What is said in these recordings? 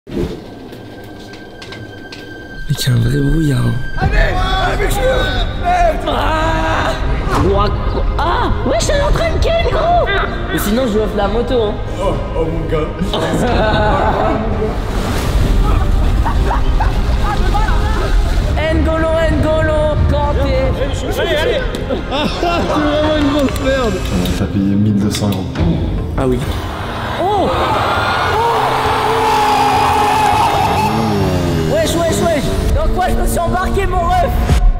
Mais qu'il y a un vrai brouillard. Allez, Ah, ouais, je suis en train de ken, gros. Ou sinon, je lui offre la moto. Hein. Oh mon gars. N'Golo, Kanté. Allez. Ah, c'est vraiment une grosse merde. T'as payé 1200 €. Ah oui. Oh. Wesh. Dans quoi je me suis embarqué, mon ref?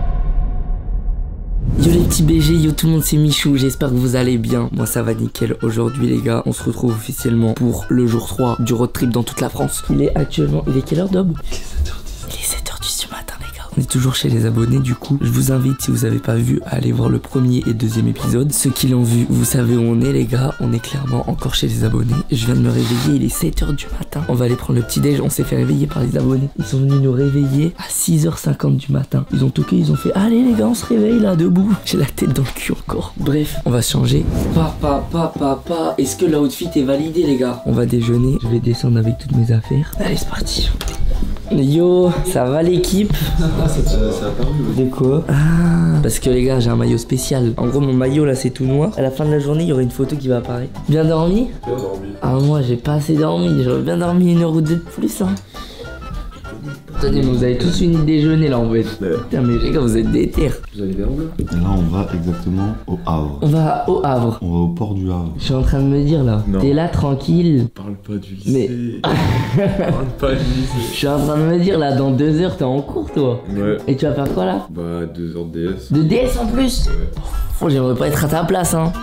Yo les petits BG, yo tout le monde, c'est Michou, j'espère que vous allez bien. Moi ça va nickel. Aujourd'hui les gars, on se retrouve officiellement pour le jour 3 du road trip dans toute la France. Il est quelle heure Dob? Il est 7h10 du matin les gars. On est toujours chez les abonnés, du coup je vous invite, si vous avez pas vu, à aller voir le premier et deuxième épisode. Ceux qui l'ont vu, vous savez où on est les gars. On est clairement encore chez les abonnés. Je viens de me réveiller, il est 7h du matin. On va aller prendre le petit déj, on s'est fait réveiller par les abonnés. Ils sont venus nous réveiller à 6h50 du matin. Ils ont toqué, ils ont fait allez les gars, on se réveille là, debout. J'ai la tête dans le cul encore. Bref, on va se changer. Papa, est-ce que l'outfit est validé les gars? On va déjeuner, je vais descendre avec toutes mes affaires. Allez c'est parti. Yo, ça va l'équipe? Ça a paru, De quoi? Ah, parce que les gars, j'ai un maillot spécial. En gros, mon maillot là, c'est tout noir. À la fin de la journée, il y aura une photo qui va apparaître. Bien dormi? Bien dormi. Ah, moi, j'ai pas assez dormi. J'aurais bien dormi 1 heure ou 2 de plus, hein. Attendez, mais vous avez tous fini de déjeuner là, en fait. Ouais. Putain, mais les gars, vous êtes déter. Vous allez vers où là? Là, on va exactement au Havre. On va au Havre. On va au port du Havre. Je suis en train de me dire là. Non. T'es là tranquille. Parle pas du lycée. Mais- Parle pas du Je lycée. suis en train de me dire là, dans 2 heures, t'es en cours toi. Ouais. Et tu vas faire quoi là? Bah 2 heures de DS. De DS en plus? Oh, j'aimerais pas être à ta place, hein.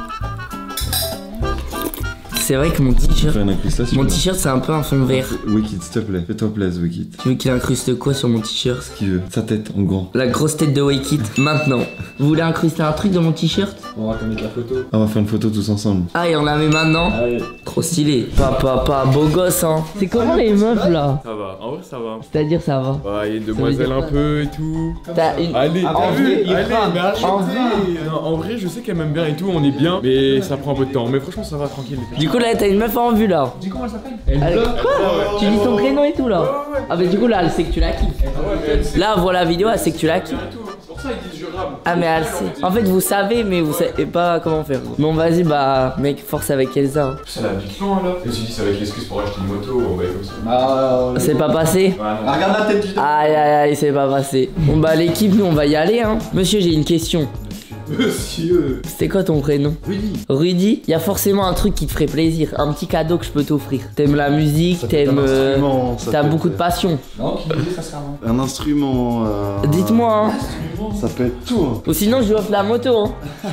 C'est vrai que mon t-shirt. Faire une incrustation. Mon là. t-shirt c'est un peu un fond vert. Wikid, s'il te plaît. Fais-toi plaisir, Wikid. Tu veux qu'il incruste quoi sur mon t-shirt? Ce qu'il veut. Sa tête en grand. La grosse tête de Waykit. Maintenant. Vous voulez incruster un truc dans mon t-shirt? On va mettre la photo. Ah, on va faire une photo tous ensemble. Ah et on la met maintenant? Allez. Trop stylé. Papa, beau gosse hein. C'est comment les meufs là? Ça va. En vrai ça va. C'est-à-dire ça va. Bah il y a une veut demoiselle dire un quoi? peu et tout. T'as une... Allez, en t'as vu? vrai, Allez, mais arrêtez. En vrai. Non, en vrai, je sais qu'elle m'aime bien et tout, on est bien, mais ça prend un peu de temps. Mais franchement, ça va tranquille. Du coup là t'as une meuf en vue là. Dis comment elle s'appelle? Elle- Quoi? Tu dis son prénom et tout là? Ouais. Ah mais du coup là elle sait que tu la kiffes. Ouais, mais elle sait Là on voit la vidéo, elle sait que tu la kiffes. et tout. C'est pour ça qu'ils disent jurable. Ah mais elle sait. En fait vous savez mais vous savez pas comment faire. Bon vas-y bah mec force avec Elsa hein. C'est la addiction là. Je me suis dit, ça va être l'excuse pour acheter une moto, on va être comme ça. C'est pas passé? Regarde la tête du Aïe c'est pas passé. Bon bah l'équipe nous on va y aller hein. Monsieur j'ai une question. Monsieur. C'était quoi ton prénom? Rudy. Il y a forcément un truc qui te ferait plaisir, un petit cadeau que je peux t'offrir. T'aimes la musique, t'aimes t'as beaucoup de passion. Un instrument. Dites-moi hein. Ça peut être tout. Hein. Ou sinon je lui offre la moto hein.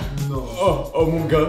Oh mon gars.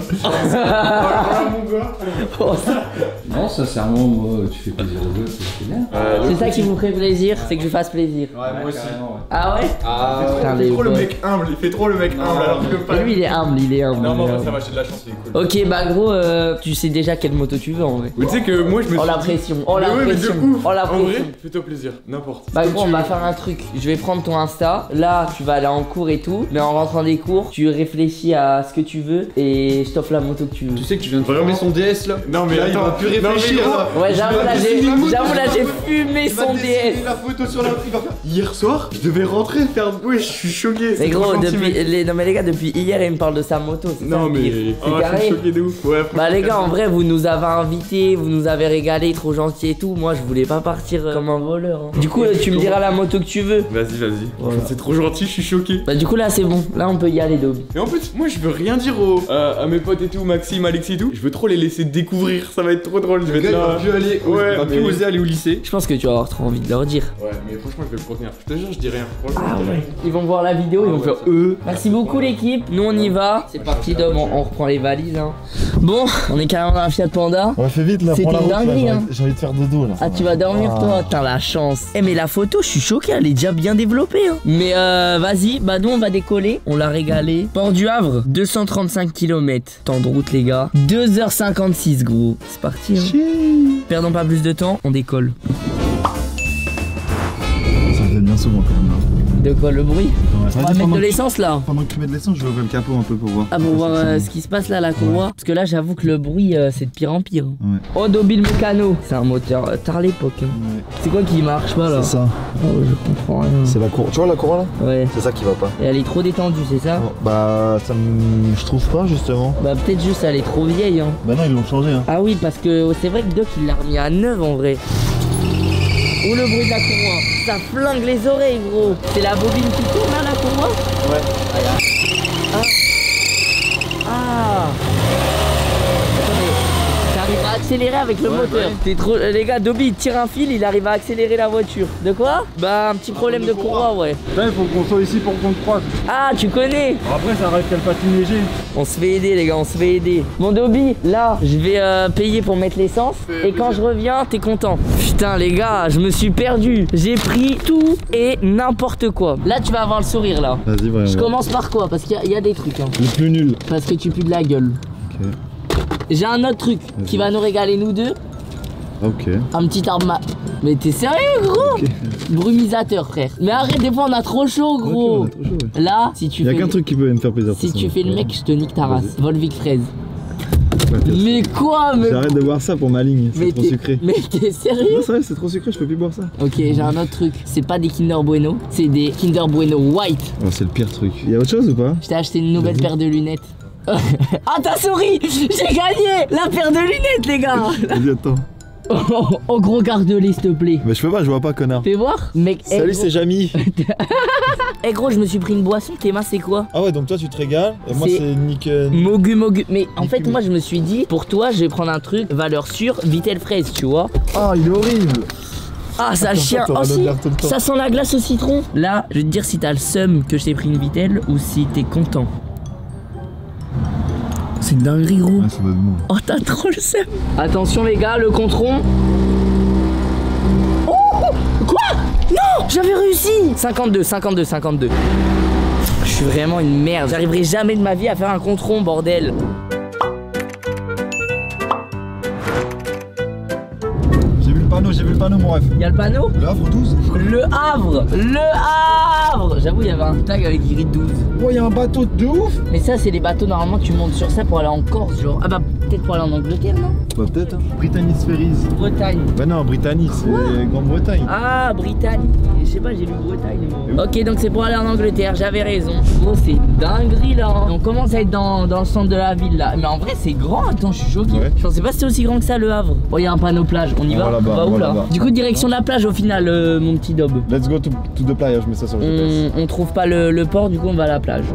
Oh mon gars. Oh, ça- Non, sincèrement, moi, tu fais plaisir aux gosses, c'est bien. C'est ça qui vous ferait plaisir, c'est que je fasse plaisir. Ouais, moi aussi. Ah ouais? Putain, Il fait les trop le gosses. mec humble, il fait trop le mec humble alors que pas. Et lui il est humble, il est humble. Non, il mais est en vrai, humble. ça va, j'ai de la chance, il est cool. Ok bah gros tu sais déjà quelle moto tu veux en vrai. Mais tu sais que moi je me suis. Oh la dit- pression, oh la Mais ouais, mais de pression, ouf. oh la En vrai, pression. fais-toi plaisir, n'importe. Bah Comme gros tu on va veux. faire un truc, je vais prendre ton Insta, là tu vas aller en cours et tout, mais en rentrant des cours, tu réfléchis à ce que tu veux et je t'offre la moto que tu veux. Tu sais que tu viens de fumer son DS là? Non, mais Là, il attends, va plus non, mais réfléchir gros, là. Ouais j'avoue là j'ai fumé son DS. La photo sur la il va faire. Hier soir, je devais rentrer faire. Ouais, je suis choqué. Mais c'est gros trop gentil, depuis mec. non mais les gars depuis hier il me parle de sa moto, c'est ça Non, le mais. pire. Oh, C'est je suis carré. choqué de ouf. Ouais, Bah les gars en vrai vous nous avez invités, vous nous avez régalé, trop gentil et tout. Moi je voulais pas partir comme un voleur hein. Du coup tu me diras la moto que tu veux. Vas-y. Voilà. C'est trop gentil, je suis choqué. Bah du coup là c'est bon, là on peut y aller Dobby. Et en plus, moi je veux rien dire à mes potes et tout, Maxime, Alexis et tout. Je veux trop les laisser découvrir, ça va être trop drôle. Je vais Le être gars, il là. va plus aller. Ouais, il va plus mais- oser aller au lycée. Je pense que tu vas avoir trop envie de leur dire. Ouais, mais franchement, je vais le retenir. Je te jure, je dis rien. Franchement, Ah je dis ouais. rien. Ils vont voir la vidéo, ils vont ouais, faire ça- Merci beaucoup l'équipe, nous on y va. C'est parti Dom, on reprend les valises hein. Bon, on est carrément dans un Fiat Panda. Ouais, fais vite là, C'était prends la une route là. dinguerie, hein. J'ai envie de faire dodo là. Ah tu vas dormir toi, t'as la chance. Eh mais la photo je suis choqué, elle est déjà bien développée hein. Mais vas-y, bah nous on va décoller, on l'a régalé. Port du Havre, 235 km. Temps de route les gars, 2h56 gros. C'est parti hein. Perdons pas plus de temps, on décolle. Ça me fait bien souvent quand même. Hein. De quoi, le bruit? On va mettre de l'essence là. Pendant que tu mets de l'essence, je vais ouvrir le capot un peu pour voir. Ah, pour voir ce qui se passe là, la courroie. Parce que là, j'avoue que le bruit, c'est de pire en pire. Ouais. Oh, Dobby le mécano. C'est un moteur tard à l'époque. Hein. Ouais. C'est quoi qui marche pas là? C'est ça. Oh, je comprends rien. C'est la courroie. Tu vois la courroie là? Ouais. C'est ça qui va pas. Et elle est trop détendue, c'est ça? Oh, bah, je trouve pas justement. Bah, peut-être juste elle est trop vieille. Hein. Bah non, ils l'ont changé. Hein. Ah oui, parce que c'est vrai que Doc il l'a remis à 9 en vrai. Ou le bruit de la courroie. Ça flingue les oreilles, gros. C'est la bobine qui tourne là, la courroie? Ouais. Ah. Ah. Attendez. T'arrives à accélérer avec le moteur. T'es trop... Les gars, Dobby il tire un fil, il arrive à accélérer la voiture. De quoi? Bah, un petit problème de courroie, ouais. Là, il faut qu'on soit ici pour qu'on te croise. Ah, tu connais? Après, ça reste qu'elle patine léger. On se fait aider, les gars, on se fait aider. Mon Dobby, là, je vais payer pour mettre l'essence. Et quand je reviens, t'es content. Putain, les gars, je me suis perdu. J'ai pris tout et n'importe quoi. Là, tu vas avoir le sourire, là. Vas-y, ouais. Je commence par quoi? Parce qu'il y a des trucs. Hein. Le plus nul. Parce que tu pues de la gueule. Ok. J'ai un autre truc qui va nous régaler, nous deux. Ok. Un petit arme. Mais t'es sérieux, gros? Ok. Brumisateur, frère. Mais arrête, des fois, on a trop chaud, gros. Ok, on a trop chaud, ouais. Là, si tu Y'a fais. qu'un truc qui peut me faire plaisir. Si tu fais le mec, je te nique ta race. Volvic fraise. Ouais, Mais quoi? Mais j'arrête de boire ça pour ma ligne, c'est trop sucré. Mais t'es sérieux? Non, c'est vrai, c'est trop sucré, je peux plus boire ça. Ok, j'ai un autre truc. C'est pas des Kinder Bueno, c'est des Kinder Bueno White. Oh, c'est le pire truc. Y'a autre chose ou pas? Je t'ai acheté une nouvelle paire de lunettes. Ah, t'as souri! J'ai gagné! La paire de lunettes, les gars! Vas-y, attends. Oh, gros, garde-les, s'il te plaît. Mais je peux pas, je vois pas, connard. Fais voir? Mec, Salut, c'est Jamy. Eh gros, je me suis pris une boisson. Tes mains, c'est quoi? Ah ouais, donc toi tu te régales et moi C'est c'est Nick. Mogu. Mais en fait, moi, je me suis dit, pour toi, je vais prendre un truc, valeur sûre, Vitel fraise, tu vois. Ah, il est horrible. Ah, ça chien. t'auras Oh, si, l'odeur tout le temps. ça sent la glace au citron. Là, je vais te dire si t'as le seum que je t'ai pris une Vitel ou si t'es content. C'est une dinguerie, gros. Ouais, ça va être bon. Oh, t'as trop le seum. Attention, les gars, le contron. Oh, quoi? Non, j'avais réussi. 52. Je suis vraiment une merde. J'arriverai jamais de ma vie à faire un contron, bordel. J'ai vu le panneau, mon ref. Y'a le panneau? Le Havre 12. Le Havre. J'avoue, il y avait un tag avec écrit 12. Oh, y'a un bateau de ouf. Mais ça, c'est les bateaux, normalement, tu montes sur ça pour aller en Corse, genre. Ah bah, peut-être pour aller en Angleterre, non? Bah, peut-être. Hein. Britannic Ferries. Bretagne. Bah, non, Britannic, c'est Grande-Bretagne. Ah, Britannique. Je sais pas, j'ai lu Bretagne. Ok, donc c'est pour aller en Angleterre, j'avais raison. Gros, c'est dinguerie là. On commence à être dans le centre de la ville là. Mais en vrai, c'est grand. Attends, je suis choqué. Ouais. Je pensais pas que c'était aussi grand que ça, le Havre. Oh, il y a un panneau plage. On y va? là-bas, on va où là? là-bas. Du coup, direction de la plage au final, mon petit Dob. Let's go to the playa, je mets ça sur le GPS. On trouve pas le port, du coup, on va à la plage.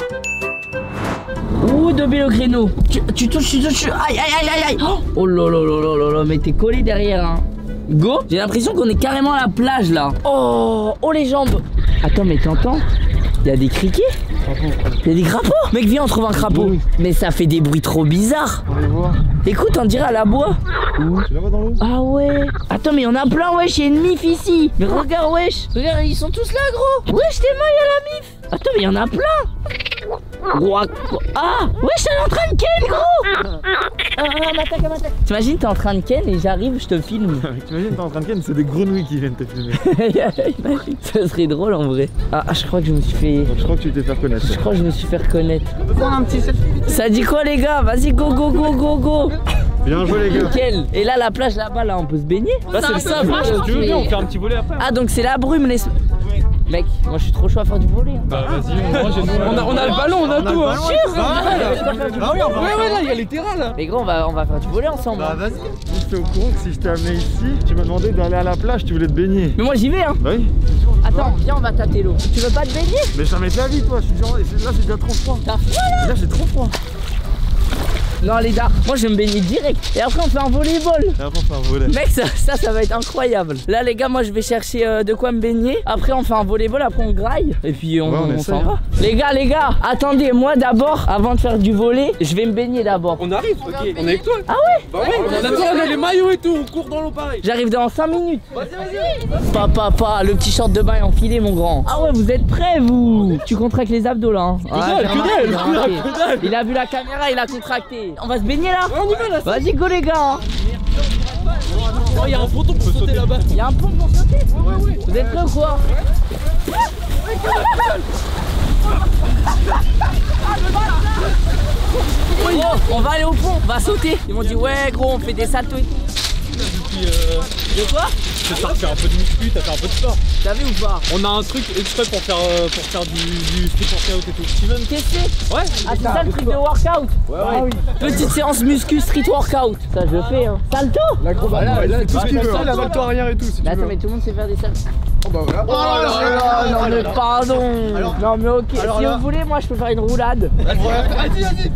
Ouh, Dobby le créneau. Tu touches. Aïe. Oh là là, mais t'es collé derrière, hein. Go. J'ai l'impression qu'on est carrément à la plage là. Oh les jambes. Attends, mais t'entends? Il y a des criquets. Il y a des crapauds. Mec, viens, on trouve un crapaud. Mais ça fait des bruits trop bizarres. On les voit. Écoute, on dirait à la bois. Où? Tu la vois dans l'eau? Ah ouais. Attends, mais il y en a plein, wesh. Il y a une mif ici. Mais regarde, wesh. Regarde, ils sont tous là, gros. Wesh, t'es mal, il y a la mif. Attends, mais il y en a plein. Ah, wesh, elle est en train de ken, gros. M'attaque. T'imagines, t'es en train de ken et j'arrive, je te filme. T'imagines, t'es en train de ken, c'est des grenouilles qui viennent te filmer. Imagine, ça serait drôle en vrai. Ah, je crois que je me suis fait. Donc je crois que tu t'es fait reconnaître. Je crois que je me suis fait reconnaître. On peut prendre un petit selfie. Ça dit quoi, les gars? Vas-y, go. Bien joué, les gars. Nickel. Et là, la plage là-bas, là, on peut se baigner? Là, c'est le sable. Si tu veux bien, on fait un petit volet après. Ah, donc c'est la brume, les. Mec, moi je suis trop chaud à faire du volet. Hein. Bah vas-y, on a le ballon, on a tout. Hein. Ah oui, ouais, là, il y a les terrains là. Mais gros, on va faire du volet ensemble. Bah vas-y. J'étais au courant que si je t'ai amené ici, tu m'as demandé d'aller à la plage, tu voulais te baigner. Mais moi j'y vais, hein. Bah oui. Attends, viens, on va tâter l'eau. Tu veux pas te baigner? Mais jamais de la vie, toi. Je suis genre, là, c'est déjà trop froid. T'as froid là? Là, c'est trop froid. Non, les gars, moi je vais me baigner direct. Et après, on fait un volleyball. Et après, on fait un volet. Mec, ça va être incroyable. Là, les gars, moi je vais chercher de quoi me baigner. Après, on fait un volleyball, après on graille. Et puis on s'en va. Les gars, attendez, moi d'abord, avant de faire du volley, je vais me baigner d'abord. On arrive, ok. On est avec toi. Ah ouais? Bah ouais, on a les maillots et tout, on court dans l'eau pareil. J'arrive dans 5 minutes. Vas-y. Papa, le petit short de bain est enfilé, mon grand. Ah ouais, vous êtes prêts, vous? Tu contractes les abdos là, hein? Que dalle. Il a vu la caméra, il a contracté. On va se baigner là? On y va là. Vas-y, go les gars. Oh, y'a un ponton pour sauter là-bas. Y'a un pont pour sauter? Ouais. Vous êtes prêts ou quoi? Oui, on va aller au pont, on va sauter. Ils m'ont dit ouais gros, on fait des saltos et tout. De quoi? C'est ça, faire un peu de muscu, t'as fait un peu de sport. T'as vu ou pas? On a un truc exprès pour faire du street workout et tout. Tu veux me tester? Ouais. Ah c'est ça le truc de workout? Ouais. Ah, oui. Petite séance muscu street workout. Ça je fais hein. Salto? Voilà, là, tout ce qu'il veut. La salto arrière et tout, si tu veux. Attends mais tout le monde sait faire des saltos. Oh bah voilà. Non mais pardon. Non mais ok, si vous voulez moi je peux faire une roulade. Vas-y.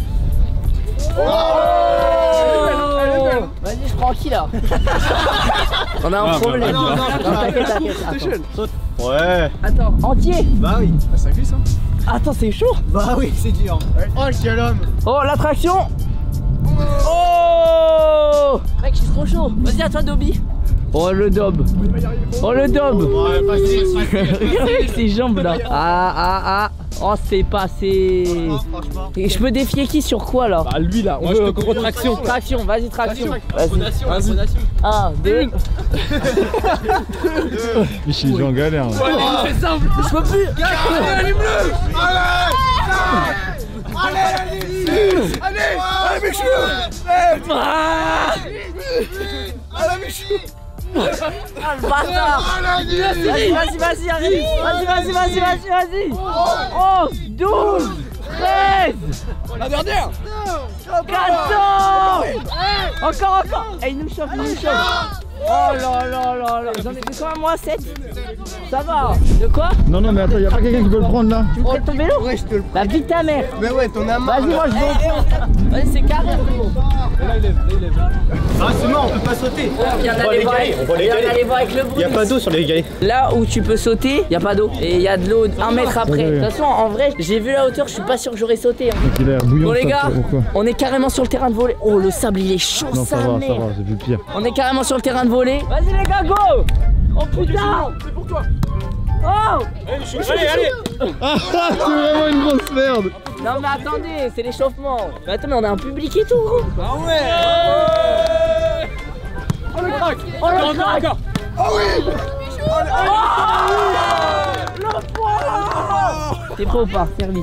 Vas-y je prends qui là? On a un problème. Non, t'inquiète. Attends. Ouais. Attends, entier? Bah oui. Ça glisse hein. Attends c'est chaud. Bah oui, c'est dur. Oh quel homme. Oh l'attraction. Oh mec je suis trop chaud. Vas-y à toi Dobby. Oh le dob. Ouais, Regarde avec ses jambes là. Ah. Oh c'est passé. Franchement. Et je peux défier qui sur quoi là? Bah lui là, on veut gros traction. Traction, vas-y traction. Vas-y. 1, 2. Michel, il est en galère. C'est simple. Je peux plus. Allez, Michou. Ah le bâtard. Vas-y, arrête. Vas-y. Oh, 12, 13. La dernière. 14. Encore. Eh, il nous chauffe. Oh là. J'en ai fait quand même moi 7. Ça va. De quoi? Non, mais attends, y'a pas quelqu'un qui peut le prendre là? Tu me prêtes ton vélo? Ouais, je te le prends. La vie de ta mère. Mais ouais, t'en as marre. Vas-y, moi je vais au fond. Vas-y, c'est carré. Là il lève. Ah, c'est mort, on peut pas sauter. Viens d'aller voir avec le bruit. Y'a pas d'eau sur les galets. Là où tu peux sauter, y a pas d'eau. Et y a de l'eau 1 mètre après. De toute façon, en vrai, j'ai vu la hauteur, je suis pas sûr que j'aurais sauté. Hein. Il a l'air bouillant. Bon les gars, on est carrément sur le terrain de volley. Oh le sable il est chaud, Non, ça va, j'ai vu pire. On est carrément sur le terrain de volley. Vas-y les gars, go. Oh putain. C'est pour toi. Oh. Allez. C'est vraiment une grosse merde. Non mais attendez, c'est l'échauffement. Mais attends, mais on a un public et tout gros. Ah ouais. Oh le crack. Encore. Ah oui. T'es prêt ou pas? Service.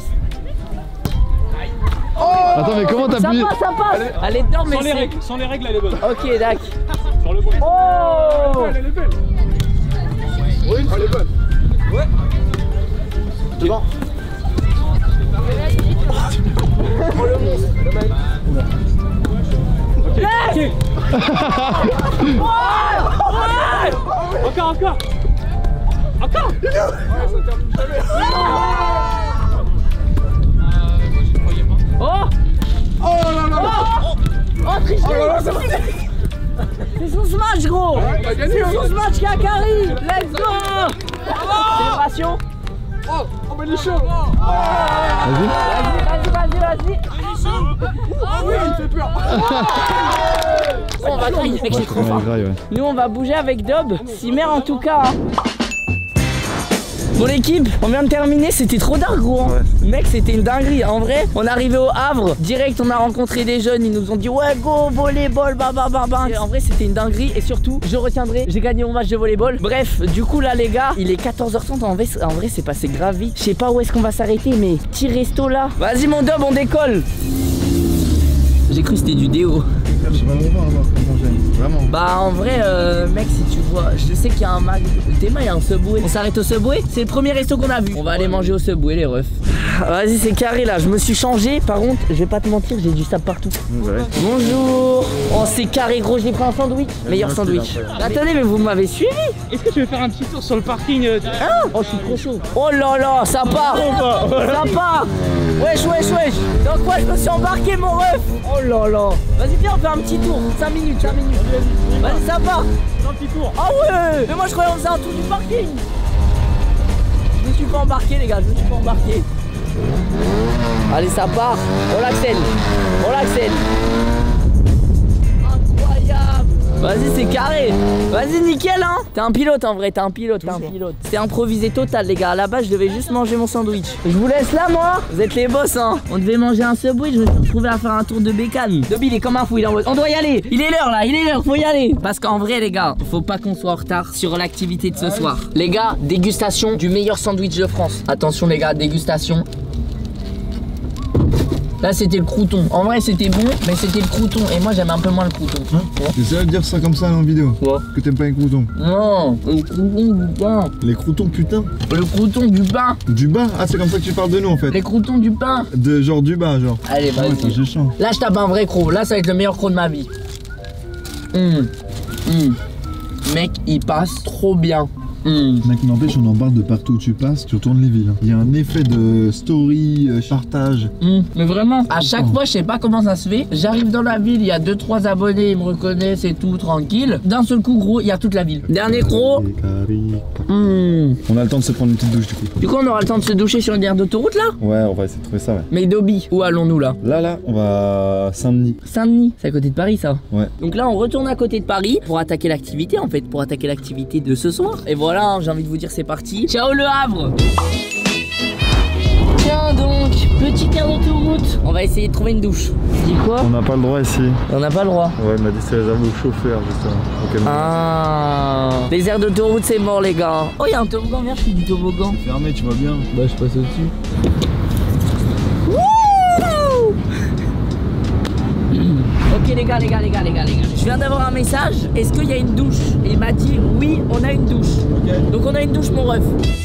Attends, mais comment t'as pu... Ça passe. Allez dedans mais Sans les règles elle est bonne. Ok d'accord. Sur le bruit. Oh. Elle est belle. Oui, elle est bonne. Ouais. C'est bon. Ok. Encore. Oh tricherie. C'est son smash gros. C'est son smash qui a carré. Let's go. Célébration. Oh mais il est chaud. Vas-y. Ah oui, il fait peur. On va grailler, mec, j'ai trop faim. Nous on va bouger avec Dob. Cimer en tout cas. Hein. Bon l'équipe, on vient de terminer, c'était trop dingue gros hein. Mec c'était une dinguerie, en vrai on est arrivé au Havre, direct on a rencontré des jeunes, ils nous ont dit ouais go volleyball et en vrai c'était une dinguerie et surtout je retiendrai, j'ai gagné mon match de volleyball. Bref, du coup là les gars, il est 14h30, en vrai c'est passé grave vite. Je sais pas où est-ce qu'on va s'arrêter mais petit resto là. Vas-y mon Dob, on décolle. J'ai cru que c'était du déo. J'ai vraiment manger. Vraiment. Bah en vrai mec si tu vois, je sais qu'il y a un mag. Théma il y a un Subway. On s'arrête au Subway. C'est le premier resto qu'on a vu. On va aller manger au Subway les refs. Vas-y c'est carré là, je me suis changé. Par contre, je vais pas te mentir, j'ai du sable partout. Ouais. Bonjour. Oh c'est carré gros, j'ai pris un sandwich. Meilleur sandwich. Attendez mais vous m'avez suivi. Est-ce que tu veux faire un petit tour sur le parking Oh je suis trop chaud. Oh là là, ça part. Ça part. Wesh. Donc moi je me suis embarqué mon ref. Oh là là. Vas-y viens on fait un petit tour. 5 minutes. Vas-y ça part. Un petit tour. Ah ouais. Mais moi je croyais qu'on faisait un tour du parking. Je me suis pas embarqué les gars, Allez ça part. On l'accèle. Incroyable. Vas-y, c'est carré. Vas-y, nickel, hein. T'es un pilote en vrai, t'es un pilote. C'est improvisé total, les gars. À la base, je devais juste manger mon sandwich. Je vous laisse là, moi. Vous êtes les boss, hein. On devait manger un Subway, je me suis retrouvé à faire un tour de bécane. Dobby, il est comme un fou, il est en mode. On doit y aller. Il est l'heure là, il est l'heure, faut y aller. Parce qu'en vrai, les gars, faut pas qu'on soit en retard sur l'activité de ce soir. Les gars, dégustation du meilleur sandwich de France. Attention, les gars, dégustation. Là c'était le crouton. En vrai c'était bon, mais c'était le crouton. Et moi j'aime un peu moins le crouton. T'es sérieux de dire ça comme ça en vidéo? Quoi? Que t'aimes pas les croutons? Non, le crouton du pain. Les croutons, putain. Le crouton du pain. Du bas? Ah, c'est comme ça que tu parles de nous en fait. Les croutons du pain. De genre du bas, genre. Allez, Ah ouais, vas-y. c'est méchant. Là je tape un vrai croc. Là ça va être le meilleur croc de ma vie. Mec, il passe trop bien. Mec, n'empêche, on en parle de partout où tu passes, tu retournes les villes. Il y a un effet de story, partage. Mais vraiment, à chaque fois, je sais pas comment ça se fait. J'arrive dans la ville, il y a 2-3 abonnés, ils me reconnaissent et tout, tranquille. D'un seul coup, gros, il y a toute la ville. Dernier croc. On a le temps de se prendre une petite douche du coup. Du coup, on aura le temps de se doucher sur une aire d'autoroute là? Ouais, on va essayer de trouver ça, ouais. Mais Dobby, où allons-nous là? Là, on va à Saint-Denis. Saint-Denis, c'est à côté de Paris ça. Ouais. Donc là on retourne à côté de Paris pour attaquer l'activité en fait, pour attaquer l'activité de ce soir. Et voilà, j'ai envie de vous dire c'est parti. Ciao le Havre. Tiens donc, petite aire d'autoroute. On va essayer de trouver une douche. Dis quoi? On n'a pas le droit ici. On n'a pas le droit. Ouais, il m'a dit c'est réservé aux chauffeurs justement. Donc, Ah, les aires d'autoroute c'est mort les gars. Oh, il y a un toboggan, viens, je fais du toboggan. fermé, tu vois bien. Bah je passe au-dessus. Ok les gars, je viens d'avoir un message. Est-ce qu'il y a une douche? Et il m'a dit oui, on a une douche. Okay. Donc on a une douche mon ref.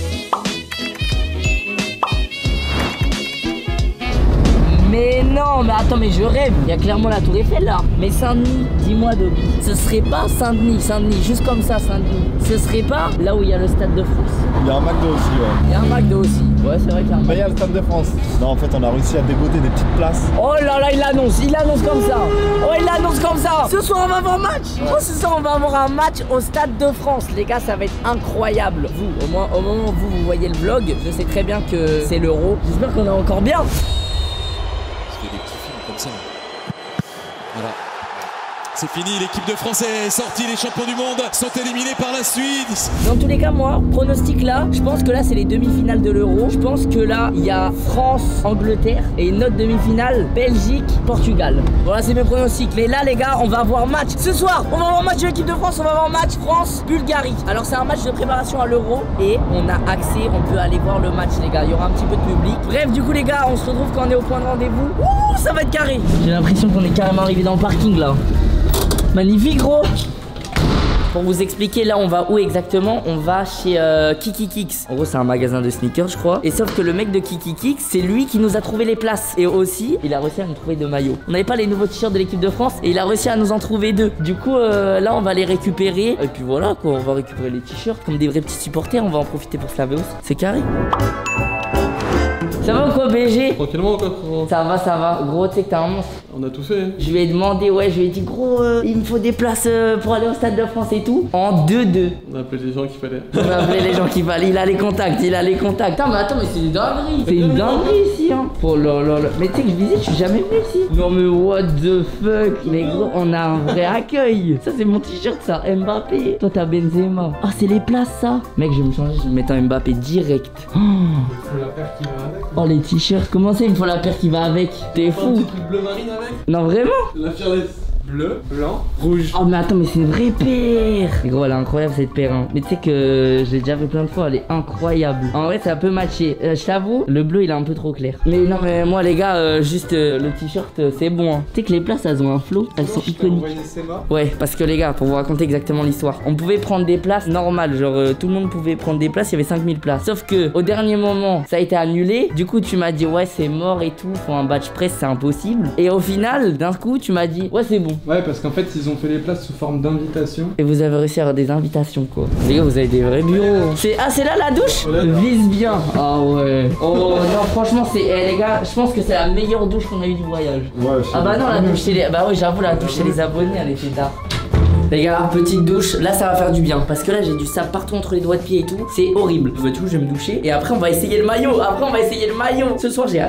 Mais non, mais attends, mais je rêve. Il y a clairement la tour Eiffel là. Mais Saint-Denis, dis-moi Dobby, ce serait pas Saint-Denis, juste comme ça Saint-Denis. Ce serait pas là où il y a le Stade de France. Il y a un McDo aussi, ouais. Il y a un McDo aussi. Ouais, c'est vrai qu'il y a un McDo. Mais il y a le Stade de France. Non, en fait, on a réussi à dégoter des petites places. Oh là là, il annonce comme ça. Oh, il annonce comme ça. Ce soir, on va avoir un match. Oh, ce soir, on va avoir un match au Stade de France. Les gars, ça va être incroyable. Vous, au moins, au moment où vous voyez le vlog, je sais très bien que c'est l'Euro. J'espère qu'on est encore bien. Des petits films comme ça. Voilà. C'est fini, l'équipe de France est sortie, les champions du monde sont éliminés par la Suisse. Dans tous les cas, moi, pronostic là, je pense que là c'est les demi-finales de l'Euro. Je pense que là, il y a France-Angleterre et une autre demi-finale, Belgique-Portugal. Voilà, c'est mes pronostics. Mais là, les gars, on va avoir match. Ce soir, on va avoir match de l'équipe de France, on va avoir match France-Bulgarie. Alors, c'est un match de préparation à l'Euro et on a accès, on peut aller voir le match, les gars. Il y aura un petit peu de public. Bref, du coup, les gars, on se retrouve quand on est au point de rendez-vous. Ouh, ça va être carré. J'ai l'impression qu'on est carrément arrivé dans le parking là. Magnifique gros. Pour vous expliquer, là on va où exactement? On va chez Kikikix. En gros c'est un magasin de sneakers je crois. Et sauf que le mec de Kikikix, c'est lui qui nous a trouvé les places. Et aussi, il a réussi à nous trouver 2 maillots. On n'avait pas les nouveaux t-shirts de l'équipe de France et il a réussi à nous en trouver 2. Du coup là on va les récupérer. Et puis voilà quoi, on va récupérer les t-shirts comme des vrais petits supporters. On va en profiter pour se laver aussi. C'est carré. Ça va ou quoi BG? Tranquillement quoi. Ça va. Gros, tu sais que t'es un monstre. On a tout fait. Je lui ai demandé, ouais, je lui ai dit gros, il me faut des places pour aller au Stade de France et tout. En 2-2. On a appelé les gens qu'il fallait. On a appelé les gens qu'il fallait, il a les contacts. Putain, mais attends, mais c'est une dinguerie. C'est une dinguerie ici, hein. Oh là là là. Mais tu sais que je visite, je suis jamais venu ici. Non mais what the fuck. Mais gros, on a un vrai accueil. Ça c'est mon t-shirt, ça, Mbappé. Toi t'as Benzema. Ah, c'est les places ça. Mec, je vais me changer, je vais mettre un Mbappé direct. Il faut la paire qui va avec. Oh les t-shirts, comment ça il me faut la paire qui va avec? T'es fou. Un petit truc bleu marine avec. Non vraiment? La Fearless. Bleu, blanc, rouge. Oh mais attends, mais c'est une vraie paire. Mais gros, elle est incroyable cette paire hein. Mais tu sais que je l'ai déjà vu plein de fois, elle est incroyable. En vrai c'est un peu matché. Je t'avoue, le bleu il est un peu trop clair. Mais non mais moi les gars, juste le t-shirt c'est bon hein. Tu sais que les places elles ont un flow, elles sont iconiques. Ouais, parce que les gars, pour vous raconter exactement l'histoire, on pouvait prendre des places normales, genre tout le monde pouvait prendre des places, il y avait 5000 places. Sauf que au dernier moment ça a été annulé. Du coup tu m'as dit ouais c'est mort et tout, faut un badge presse, c'est impossible. Et au final d'un coup tu m'as dit ouais c'est bon. Ouais, parce qu'en fait ils ont fait les places sous forme d'invitation. Et vous avez réussi à avoir des invitations quoi. Les gars, vous avez des vrais bureaux. C'est là la douche? Vise bien. Ah ouais. Oh non, franchement c'est les gars, je pense que c'est la meilleure douche qu'on a eu du voyage. Ouais. Ah bah non, la douche chez les bah ouais, j'avoue la douche chez les abonnés, elle était d'art. Les gars, petite douche, là ça va faire du bien. Parce que là j'ai du sable partout entre les doigts de pied et tout. C'est horrible. Je vais me doucher. Et après on va essayer le maillot. Ce soir j'ai hâte.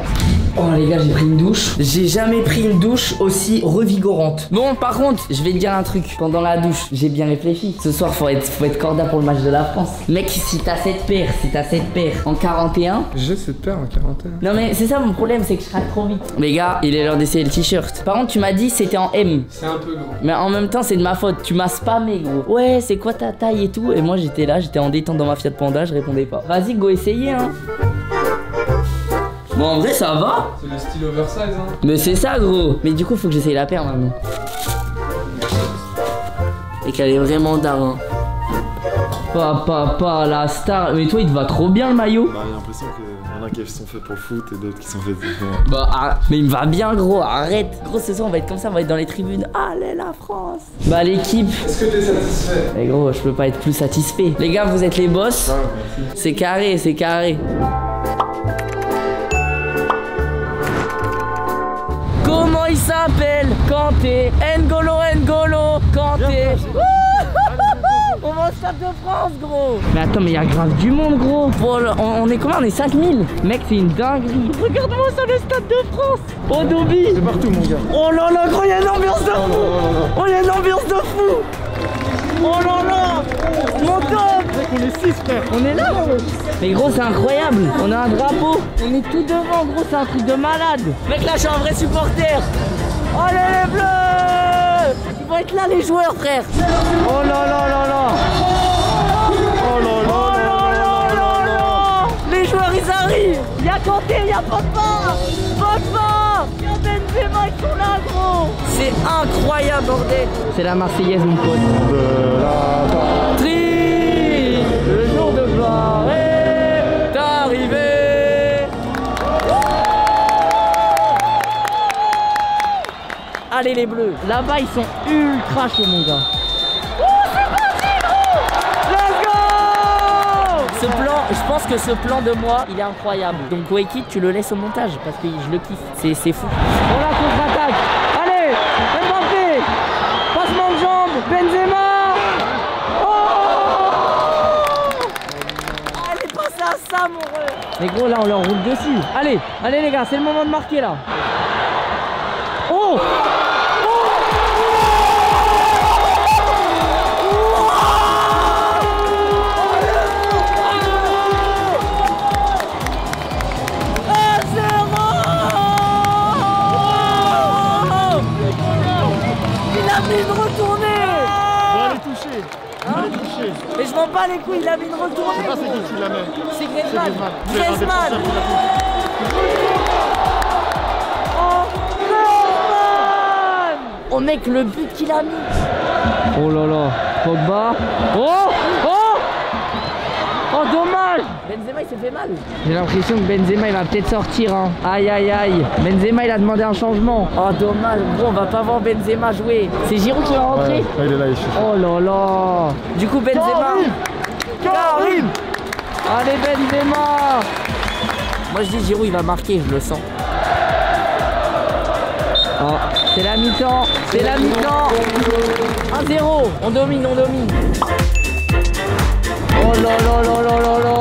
Oh les gars, j'ai pris une douche. J'ai jamais pris une douche aussi revigorante. Bon, par contre, je vais te dire un truc. Pendant la douche, j'ai bien réfléchi. Ce soir, faut être corda pour le match de la France. Mec, si t'as cette paire en 41. J'ai cette paire en 41. Non mais c'est ça mon problème, c'est que je craque trop vite. Les gars, il est l'heure d'essayer le t-shirt. Par contre, tu m'as dit c'était en M. C'est un peu gros. Mais en même temps, c'est de ma faute. Tu m'as spammé, gros. Ouais, c'est quoi ta taille et tout. Et moi, j'étais là, j'étais en détente dans ma Fiat Panda, je répondais pas. Vas-y, go, essayer, hein. Bon, en vrai, ça va. C'est le style oversize, hein. Mais c'est ça, gros. Mais du coup, faut que j'essaye la paire maintenant. Et qu'elle est vraiment dingue, hein. Pas la star. Mais toi, il te va trop bien le maillot. Bah, j'ai l'impression qu'il y en a qui sont faits pour le foot et d'autres qui sont faits pour... Bah, mais il me va bien, gros. Arrête. Gros, ce soir, on va être comme ça, on va être dans les tribunes. Allez, la France. Bah, l'équipe. Est-ce que t'es satisfait? Mais gros, je peux pas être plus satisfait. Les gars, vous êtes les boss. C'est carré, c'est carré. Comment il s'appelle? Kanté. N'Golo, Kanté. On va au Stade de France, gros. Mais attends, mais il y a grave du monde, gros. On est combien? On est 5000. Mec, c'est une dinguerie. Regarde-moi ça, le Stade de France. Oh, Dobby. C'est partout, mon gars. Oh là là, gros, il y a une ambiance de fou. Oh, il y a une ambiance de fou. Oh là là. Mon top. On est 6, frère. On est là, gros. Mais gros, c'est incroyable. On a un drapeau. On est tout devant, gros. C'est un truc de malade. Mec, là, je suis un vrai supporter. Allez, les bleus. Ils vont être là, les joueurs, frère. Oh là là là là. Oh là là. Oh là là là là. Les joueurs, ils arrivent. Il y a Kanté, il y a Pogba. Il y a Benzema, ils sont là, gros. C'est incroyable, bordel. C'est la Marseillaise, mon pote. Tri. Le jour de gloire est arrivé. Allez les bleus. Là-bas, ils sont ultra chauds, mon gars. Ce plan, je pense que ce plan de moi, il est incroyable. Donc Wakey, tu le laisses au montage parce que je le kiffe. C'est fou. On la contre-attaque. Allez, Mbappé. Passement de jambe. Benzema. Oh, allez, passez à ça, mon rêve. Mais gros, là, on leur roule dessus. Allez, allez les gars, c'est le moment de marquer là. Oh. Mais je m'en bats les couilles, il a mis une retournée. Je sais pas c'est qui la met. C'est Griezmann. Griezmann. Oh, Griezmann. Oh mec, le but qu'il a mis. Oh là là, Pogba. Oh, oh. Oh dommage. Benzema il s'est fait mal. J'ai l'impression que Benzema il va peut-être sortir, hein. Aïe aïe aïe. Benzema il a demandé un changement. Oh dommage, bon on va pas voir Benzema jouer. C'est Giroud qui va rentrer. Ouais, il est là, il suffit. Oh là là. Du coup Benzema. Karim. Allez Benzema. Moi je dis Giroud il va marquer, je le sens. Oh, c'est la mi-temps. C'est la mi-temps. 1-0. On domine, on domine. Oh là là là là là là.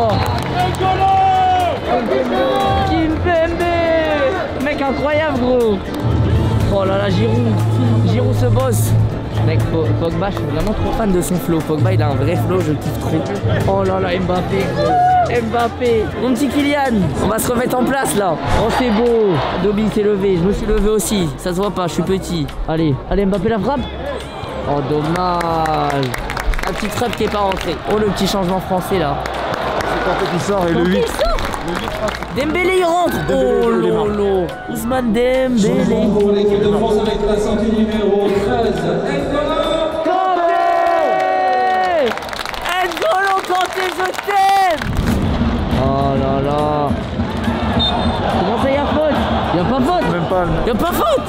Kimpembe. Mec incroyable gros. Oh là là Giroud. Giroud se bosse. Mec Pogba, je suis vraiment trop fan de son flow. Pogba il a un vrai flow, je kiffe trop. Oh là là Mbappé gros. Mbappé. Mon petit Kylian. On va se remettre en place là. Oh c'est beau. Dobby s'est levé, je me suis levé aussi. Ça se voit pas, je suis petit. Allez, allez Mbappé la frappe. Oh dommage. La petite frappe qui est pas rentrée. Oh le petit changement français là. C'est Kanté qui sort et le 8. Dembélé il rentre. Oh lolo. Ousmane Dembélé. Pour l'équipe de France avec la santé numéro 13. Kanté. N'Golo Kanté, je t'aime. Oh là là. Comment ça y a faute? Y'a pas faute. Même pas. Y'a pas faute.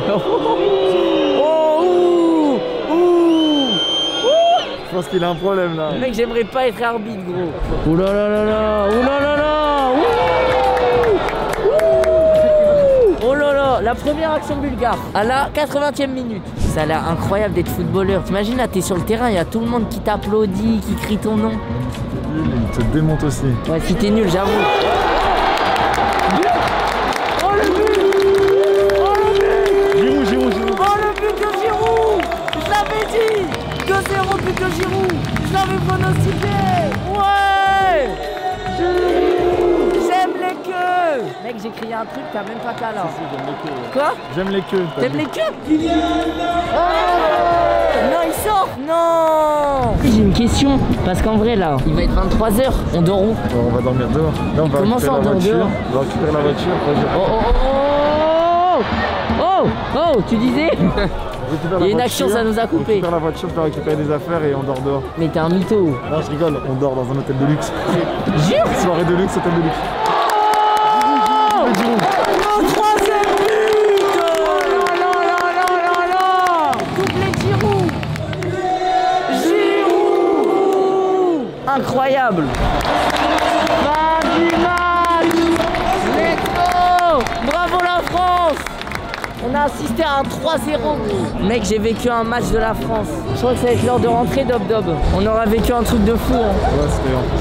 Je pense qu'il a un problème là. Mec, j'aimerais pas être arbitre, gros. Ouh là là là là. Ouh là là là. Oh là là. La première action bulgare à la 80e minute. Ça a l'air incroyable d'être footballeur. T'imagines là, t'es sur le terrain, il y a tout le monde qui t'applaudit, qui crie ton nom. Il te démonte aussi. Ouais, si t'es nul, j'avoue. Oh Giroud. Oh le but de Giroud. Je l'avais dit. 2-0 but de Giroud. Je l'avais pronostiqué. Ouais. J'aime les queues. Mec, j'ai crié un truc, t'as même pas qu'à là. Quoi? J'aime les queues. T'aimes les queues? Non, il sort. Non. J'ai une question, parce qu'en vrai là, il va être 23h, on dort où? On va dormir dehors. Là, on va Comment ça, on dort dehors? On va récupérer la voiture. Oh, tu disais? Il y a une action, ça nous a coupé. On récupère la voiture, on va récupérer des affaires et on dort dehors. Mais t'es un mytho. Non, je rigole, on dort dans un hôtel de luxe. Jure? Soirée de luxe, hôtel de luxe. Oh, troisième but! Là. Doublé Giroud. Incroyable. Fin du match. Let's go. Bravo la France. On a assisté à un 3-0. Mec, j'ai vécu un match de la France. Je crois que ça va être l'heure de rentrer, Dob. On aura vécu un truc de fou. Hein. Ouais, c'était bien.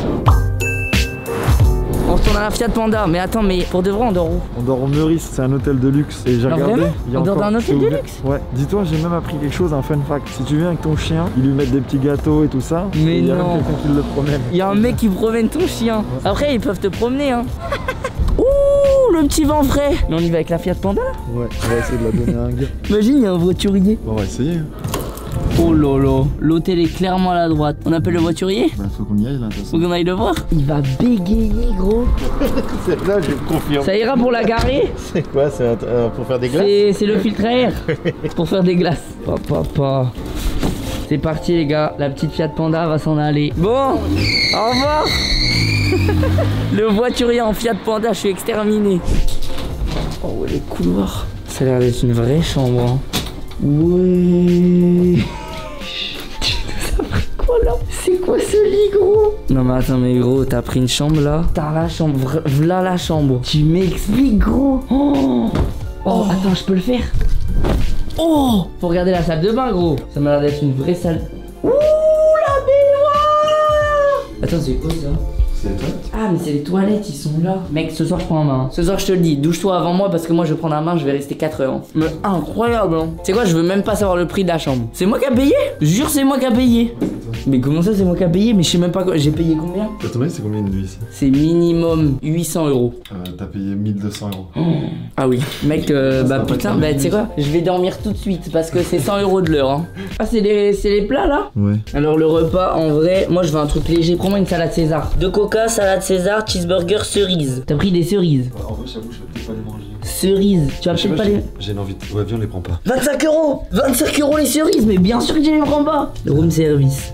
On retourne à la Fiat Panda. Mais attends, mais pour de vrai, on dort où? On dort au Meurice, c'est un hôtel de luxe. Et j'ai regardé. Vraiment? Il y a On dort encore- dans un hôtel c'est de ouvert. luxe? Ouais. Dis-toi, j'ai même appris quelque chose, un fun fact. Si tu viens avec ton chien, ils lui mettent des petits gâteaux et tout ça. Mais et il y a même non. quelqu'un qui le promène. Il y a un mec qui promène ton chien. Après, ils peuvent te promener, hein. Ouh, le petit vent frais. Mais on y va avec la Fiat Panda? Ouais, on va essayer de la donner à un gars. Imagine, il y a un voiturier. Bon, on va essayer. Oh lolo, l'hôtel est clairement à la droite. On appelle le voiturier? Bah, faut qu'on y aille là, de toute Faut façon. qu'on aille le voir. Il va bégayer, gros. C'est là, je confirme. Ça ira pour la garer? C'est quoi? C'est pour faire des glaces? C'est le filtre à air pour faire des glaces. Papa. C'est parti les gars, la petite Fiat Panda va s'en aller. Bon, au revoir. Le voiturier en Fiat Panda, je suis exterminé. Oh les couloirs. Ça a l'air d'être une vraie chambre. Hein. Ouais. Ça a pris quoi là? C'est quoi ce lit gros? Non mais attends mais gros, t'as pris une chambre là? T'as la chambre, v'là la chambre. Tu m'expliques gros. Oh, attends, je peux le faire? Oh, faut regarder la salle de bain gros. Ça m'a l'air d'être une vraie salle. Ouh, la baignoire. Attends, c'est quoi ça? C'est toi? Ah mais c'est les toilettes, ils sont là. Mec, ce soir je prends la main. Ce soir je te le dis, douche-toi avant moi parce que moi je vais prendre la main, je vais rester 4 heures. Mais incroyable hein. C'est quoi, je veux même pas savoir le prix de la chambre. C'est moi qui a payé? Jure c'est moi qui a payé. Mais comment ça c'est moi qui a payé? Mais je sais même pas quoi. J'ai payé combien? À ton avis, c'est combien une nuit ici? C'est minimum 800 €. T'as payé 1200 €. Ah oui, mec, bah va pas putain, faire bah de tu sais quoi? Je vais dormir tout de suite parce que c'est 100 € de l'heure. Hein. Ah, c'est les plats là? Ouais. Alors le repas, en vrai, moi je veux un truc léger. Prends-moi une salade César. 2 coca, salade César, cheeseburger, cerise. T'as pris des cerises? En vrai, j'avoue, je vais peut-être pas les manger. Cerises. Tu vas peut-être pas les... J'ai une envie de. Ouais, viens, on les prend pas. 25 €! 25 € les cerises, mais bien sûr que je les prends pas! Le room service.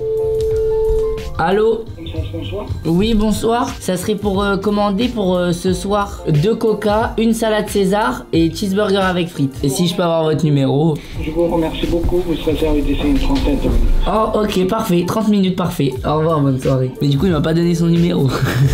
Allô? Bonsoir. Oui, bonsoir. Ça serait pour commander pour ce soir 2 coca, une salade César et cheeseburger avec frites. Et si je peux avoir votre numéro? Je vous remercie beaucoup. Vous serez servi d'ici une trentaine de minutes. Oh, ok, parfait. 30 minutes, parfait. Au revoir, bonne soirée. Mais du coup, il m'a pas donné son numéro.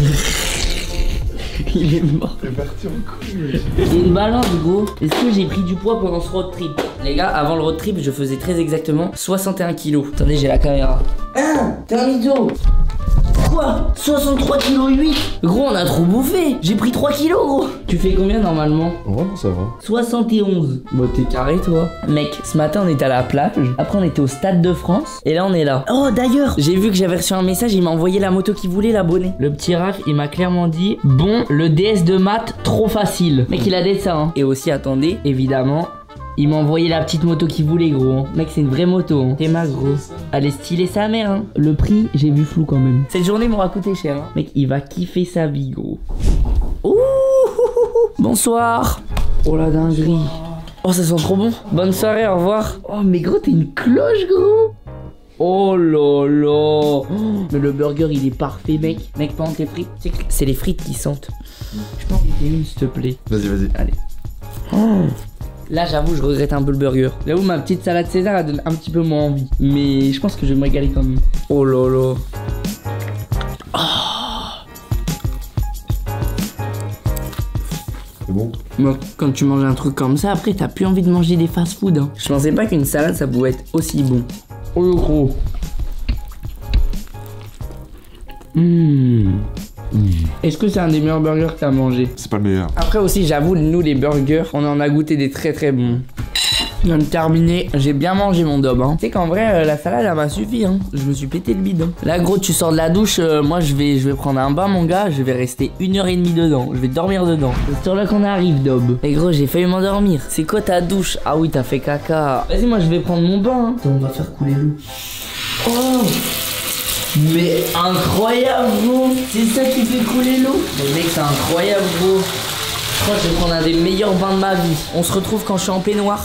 Il est mort. T'es parti en couille. J'ai une balance, gros. Est-ce que j'ai pris du poids pendant ce road trip? Les gars, avant le road trip, je faisais très exactement 61 kilos. Attendez, j'ai la caméra. T'es un idiot. Quoi? 63 kilos 8? Gros, on a trop bouffé. J'ai pris 3 kilos, gros. Tu fais combien normalement? Ouais, ça va. 71. Bon, t'es carré, toi. Mec, ce matin, on était à la plage. Après, on était au Stade de France. Et là, on est là. Oh, d'ailleurs, j'ai vu que j'avais reçu un message. Il m'a envoyé la moto qu'il voulait, l'abonné. Le petit Raph, il m'a clairement dit: bon, le DS de maths, trop facile. Mec, il a dit ça, hein. Et aussi, attendez, évidemment, il m'a envoyé la petite moto qu'il voulait, gros. Hein. Mec, c'est une vraie moto. Hein. T'es ma gros. Elle est stylée sa mère. Hein. Le prix, j'ai vu flou quand même. Cette journée m'aura coûté cher. Hein. Mec, il va kiffer sa vie, gros. Ouh. Bonsoir. Oh la dinguerie. Oh, ça sent trop bon. Bonne soirée, au revoir. Oh, mais gros, t'es une cloche, gros. Oh là là. Oh, mais le burger, il est parfait, mec. Mec, pendant tes frites, c'est les frites qui sentent. Je peux en goûter une, s'il te plaît. Vas-y. Allez. Oh. Là, j'avoue, je regrette un peu le burger. J'avoue, ma petite salade César, elle donne un petit peu moins envie. Mais je pense que je vais me régaler quand même. Oh là là. C'est bon? Moi, quand tu manges un truc comme ça, après, t'as plus envie de manger des fast-food. Hein. Je pensais pas qu'une salade, ça pouvait être aussi bon. Oh le gros. Est-ce que c'est un des meilleurs burgers que t'as mangé? C'est pas le meilleur. Après aussi, j'avoue, nous les burgers, on en a goûté des très très bons. Je viens de terminer, j'ai bien mangé mon dob hein. Tu sais qu'en vrai la salade elle m'a suffi hein. Je me suis pété le bide hein. Là gros tu sors de la douche, moi je vais prendre un bain mon gars. Je vais rester 1h30 dedans, je vais dormir dedans. C'est sur là qu'on arrive dob. Et gros j'ai failli m'endormir. C'est quoi ta douche? Ah oui t'as fait caca. Vas-y moi je vais prendre mon bain hein. Attends, on va faire couler l'eau. Oh mais incroyable gros. C'est ça qui fait couler l'eau? Mais mec c'est incroyable gros. Je crois que je vais prendre un des meilleurs bains de ma vie. On se retrouve quand je suis en peignoir.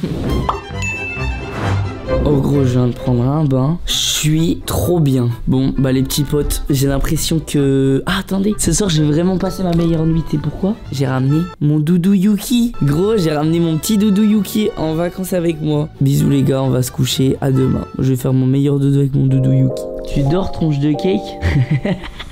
Oh gros, je viens de prendre un bain. Je suis trop bien. Bon, bah les petits potes, j'ai l'impression que... Ah, attendez, ce soir, je vais vraiment passer ma meilleure nuit. Et pourquoi? J'ai ramené mon doudou Yuki. Gros, j'ai ramené mon petit doudou Yuki en vacances avec moi. Bisous les gars, on va se coucher. À demain. Je vais faire mon meilleur doudou avec mon doudou Yuki. Tu dors, tronche de cake?